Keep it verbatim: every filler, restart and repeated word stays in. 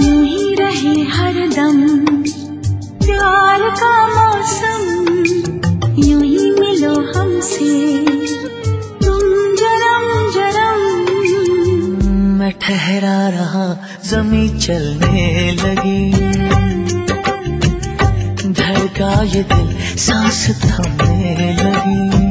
यूं ही रहे हरदम प्यार का मौसम, यूं ही मिलो हमसे तुम जरम जरम। मैं ठहरा रहा ज़मीं चलने लगी, धड़का ये दिल सांस थमने लगी।